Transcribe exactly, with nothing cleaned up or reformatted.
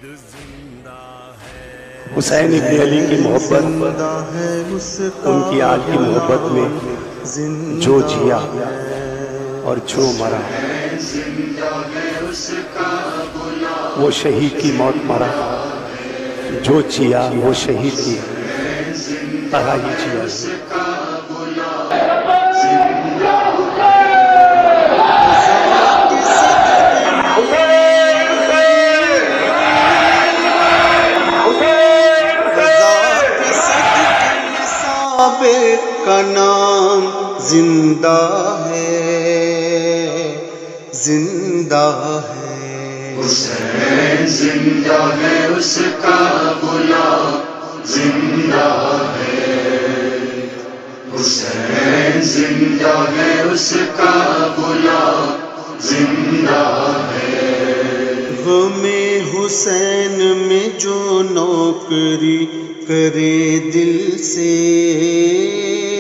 حسین ابن علی کی محبت، ان کی آل کی محبت میں جو جیا اور جو مرا، وہ شہید کی موت مرا، جو جیا وہ شہید کی طرح ہی جیا۔ کا نام زندہ ہے، زندہ ہے، حسین زندہ ہے، اس کا غلام زندہ ہے، حسین زندہ ہے، اس کا غلام زندہ ہے۔ غم حسین میں جو نوکری کرے دل سے،